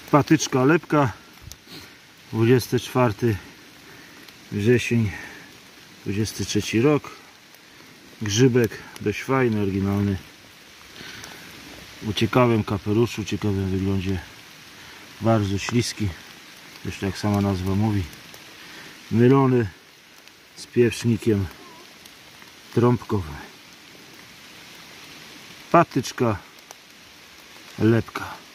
Patyczka lepka, 24 wrzesień 23 rok. Grzybek dość fajny, oryginalny, o ciekawym kapeluszu, ciekawym wyglądzie, bardzo śliski, zresztą jak sama nazwa mówi, mylony z piewsznikiem trąbkowym. Patyczka lepka.